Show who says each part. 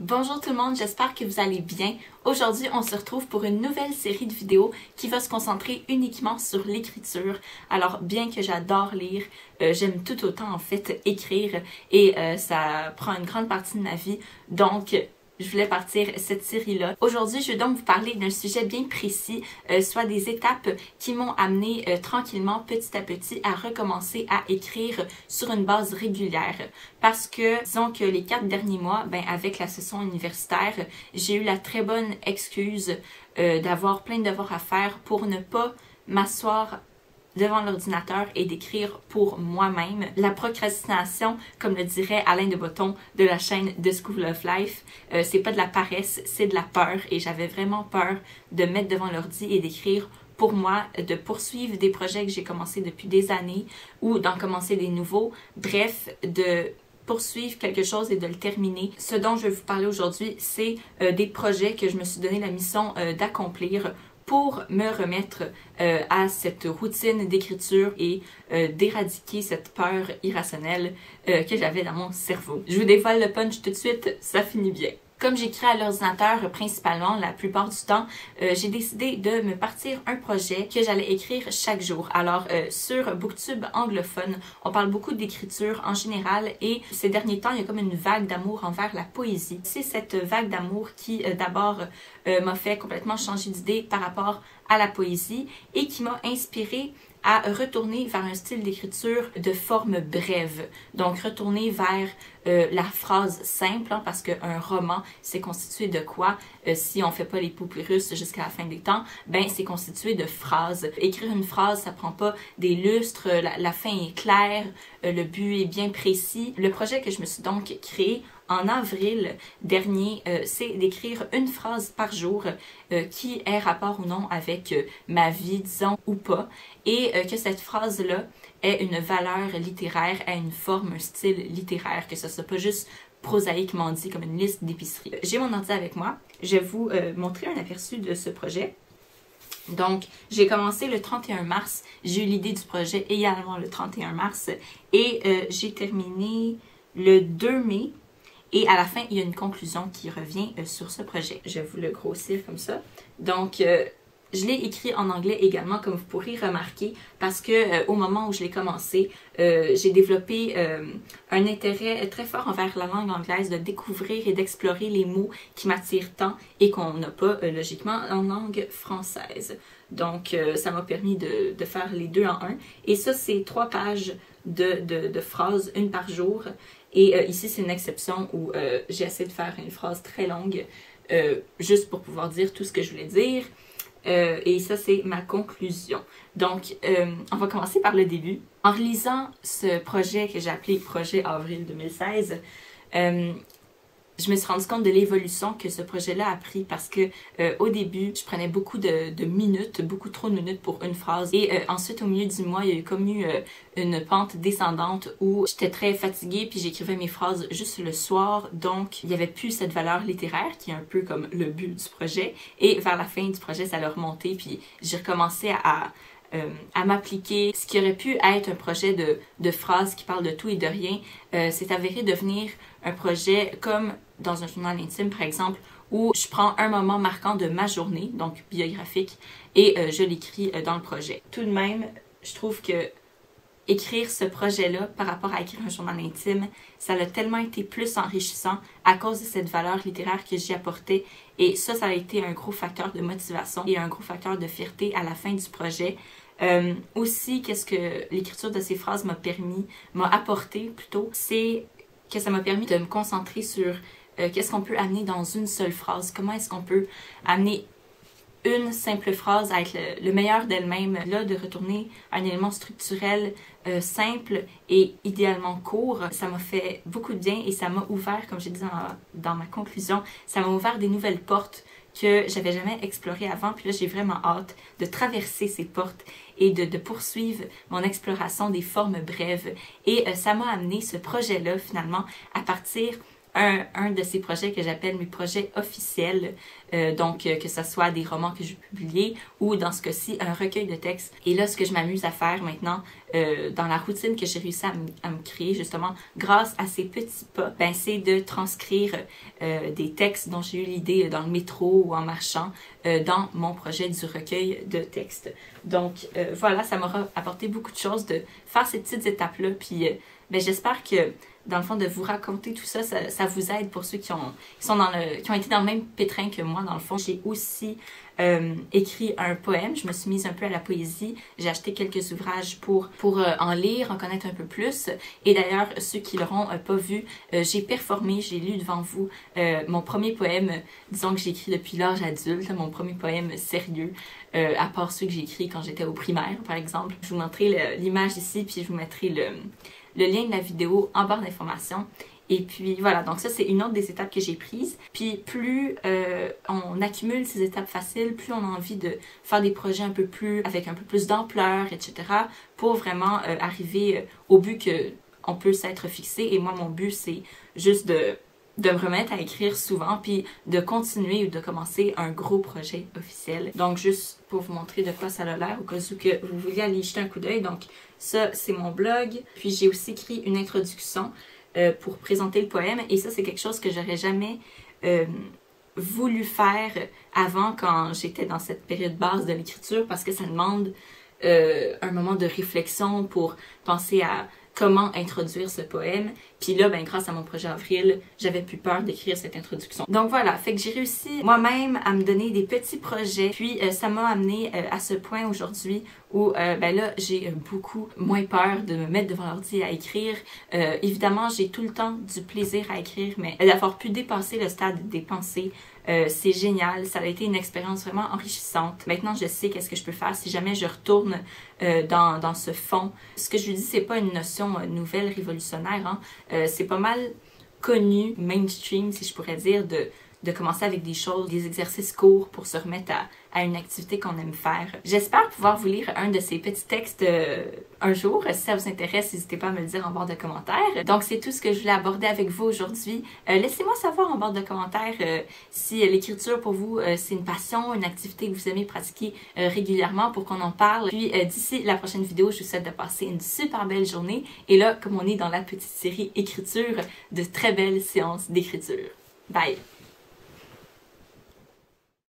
Speaker 1: Bonjour tout le monde, j'espère que vous allez bien. Aujourd'hui, on se retrouve pour une nouvelle série de vidéos qui va se concentrer uniquement sur l'écriture. Alors, bien que j'adore lire, j'aime tout autant en fait écrire et ça prend une grande partie de ma vie. Donc, je voulais partir cette série-là. Aujourd'hui, je vais donc vous parler d'un sujet bien précis, soit des étapes qui m'ont amené tranquillement, petit à petit, à recommencer à écrire sur une base régulière. Parce que, disons que les 4 derniers mois, avec la session universitaire, j'ai eu la très bonne excuse d'avoir plein de devoirs à faire pour ne pas m'asseoir devant l'ordinateur et d'écrire pour moi-même. La procrastination, comme le dirait Alain de Botton de la chaîne The School of Life, c'est pas de la paresse, c'est de la peur et j'avais vraiment peur de me mettre devant l'ordi et d'écrire pour moi, de poursuivre des projets que j'ai commencés depuis des années ou d'en commencer des nouveaux. Bref, de poursuivre quelque chose et de le terminer. Ce dont je vais vous parler aujourd'hui, c'est des projets que je me suis donné la mission d'accomplir pour me remettre à cette routine d'écriture et d'éradiquer cette peur irrationnelle que j'avais dans mon cerveau. Je vous dévoile le punch tout de suite, ça finit bien. Comme j'écris à l'ordinateur principalement la plupart du temps, j'ai décidé de me partir un projet que j'allais écrire chaque jour. Alors sur Booktube anglophone, on parle beaucoup d'écriture en général et ces derniers temps, il y a comme une vague d'amour envers la poésie. C'est cette vague d'amour qui d'abord m'a fait complètement changer d'idée par rapport à la poésie et qui m'a inspirée à retourner vers un style d'écriture de forme brève. Donc, retourner vers la phrase simple, hein, parce qu'un roman, c'est constitué de quoi? Si on fait pas les papyrus jusqu'à la fin des temps, c'est constitué de phrases. Écrire une phrase, ça prend pas des lustres, la fin est claire, le but est bien précis. Le projet que je me suis donc créé en avril dernier, c'est d'écrire une phrase par jour qui ait rapport ou non avec ma vie, disons, ou pas, et que cette phrase-là ait une valeur littéraire, ait une forme, un style littéraire, que ce soit pas juste prosaïquement dit comme une liste d'épicerie. J'ai mon ordi avec moi, je vais vous montrer un aperçu de ce projet. Donc, j'ai commencé le 31 mars, j'ai eu l'idée du projet également le 31 mars, et j'ai terminé le 2 mai. Et à la fin, il y a une conclusion qui revient sur ce projet. Je vais vous le grossir comme ça. Donc, je l'ai écrit en anglais également, comme vous pourrez remarquer, parce que au moment où je l'ai commencé, j'ai développé un intérêt très fort envers la langue anglaise, de découvrir et d'explorer les mots qui m'attirent tant et qu'on n'a pas logiquement en langue française. Donc, ça m'a permis de faire les deux en un. Et ça, c'est 3 pages de phrases, une par jour. Et ici, c'est une exception où j'ai essayé de faire une phrase très longue, juste pour pouvoir dire tout ce que je voulais dire. Et ça, c'est ma conclusion. Donc, on va commencer par le début. En relisant ce projet que j'ai appelé Projet Avril 2016, je me suis rendu compte de l'évolution que ce projet-là a pris parce que au début, je prenais beaucoup de minutes, beaucoup trop de minutes pour une phrase. Et ensuite, au milieu du mois, il y a eu comme une pente descendante où j'étais très fatiguée puis j'écrivais mes phrases juste le soir. Donc, il n'y avait plus cette valeur littéraire qui est un peu comme le but du projet. Et vers la fin du projet, ça a remonté puis j'ai recommencé à m'appliquer. Ce qui aurait pu être un projet de phrases qui parle de tout et de rien, s'est avéré devenir un projet comme dans un journal intime, par exemple, où je prends un moment marquant de ma journée, donc biographique, et je l'écris dans le projet. Tout de même, je trouve que écrire ce projet-là par rapport à écrire un journal intime, ça a tellement été plus enrichissant à cause de cette valeur littéraire que j'y apportais. Et ça a été un gros facteur de motivation et un gros facteur de fierté à la fin du projet. Aussi, qu'est-ce que l'écriture de ces phrases m'a apporté plutôt, c'est que ça m'a permis de me concentrer sur qu'est-ce qu'on peut amener dans une seule phrase, comment est-ce qu'on peut amener une simple phrase à être le meilleur d'elle-même, là, de retourner à un élément structurel simple et idéalement court. Ça m'a fait beaucoup de bien et ça m'a ouvert, comme j'ai dit dans ma conclusion, ça m'a ouvert des nouvelles portes que j'avais jamais explorées avant. Puis là, j'ai vraiment hâte de traverser ces portes et de poursuivre mon exploration des formes brèves. Et ça m'a amené ce projet-là, finalement, à partir un de ces projets que j'appelle mes projets officiels, donc que ce soit des romans que je publie ou dans ce cas-ci un recueil de textes. Et là, ce que je m'amuse à faire maintenant, dans la routine que j'ai réussi à me créer justement grâce à ces petits pas, ben, c'est de transcrire des textes dont j'ai eu l'idée dans le métro ou en marchant dans mon projet du recueil de textes. Donc voilà, ça m'aura apporté beaucoup de choses de faire ces petites étapes-là, puis ben, j'espère que dans le fond, de vous raconter tout ça, ça vous aide pour ceux qui ont été dans le même pétrin que moi, dans le fond. J'ai aussi écrit un poème, je me suis mise un peu à la poésie, j'ai acheté quelques ouvrages pour en lire, en connaître un peu plus. Et d'ailleurs, ceux qui l'auront pas vu, j'ai performé, j'ai lu devant vous mon premier poème, disons que j'ai écrit depuis l'âge adulte, mon premier poème sérieux, à part ceux que j'ai écrits quand j'étais au primaire, par exemple. Je vous montrerai l'image ici, puis je vous mettrai le lien de la vidéo en barre d'informations. Et puis voilà, donc ça c'est une autre des étapes que j'ai prises. Puis plus on accumule ces étapes faciles, plus on a envie de faire des projets avec un peu plus d'ampleur, etc. pour vraiment arriver au but qu'on peut s'être fixé. Et moi mon but c'est juste de me remettre à écrire souvent, puis de continuer ou de commencer un gros projet officiel. Donc juste pour vous montrer de quoi ça a l'air, au cas où que vous vouliez aller y jeter un coup d'œil. Donc ça c'est mon blog, puis j'ai aussi écrit une introduction pour présenter le poème, et ça c'est quelque chose que j'aurais jamais voulu faire avant quand j'étais dans cette période basse de l'écriture, parce que ça demande un moment de réflexion pour penser à comment introduire ce poème. Puis là, ben, grâce à mon projet Avril, j'avais plus peur d'écrire cette introduction. Donc voilà, fait que j'ai réussi moi-même à me donner des petits projets. Puis ça m'a amené à ce point aujourd'hui où ben là, j'ai beaucoup moins peur de me mettre devant l'ordi à écrire. Évidemment, j'ai tout le temps du plaisir à écrire, mais d'avoir pu dépasser le stade des pensées, c'est génial. Ça a été une expérience vraiment enrichissante. Maintenant, je sais qu'est-ce que je peux faire si jamais je retourne dans ce fond. Ce que je vous dis, c'est pas une notion nouvelle, révolutionnaire, hein. C'est pas mal connu, mainstream, si je pourrais dire, de commencer avec des choses, des exercices courts pour se remettre à une activité qu'on aime faire. J'espère pouvoir vous lire un de ces petits textes un jour. Si ça vous intéresse, n'hésitez pas à me le dire en barre de commentaires. Donc c'est tout ce que je voulais aborder avec vous aujourd'hui. Laissez-moi savoir en barre de commentaires si l'écriture pour vous c'est une passion, une activité que vous aimez pratiquer régulièrement pour qu'on en parle. Puis d'ici la prochaine vidéo, je vous souhaite de passer une super belle journée. Et là, comme on est dans la petite série écriture, de très belles séances d'écriture. Bye!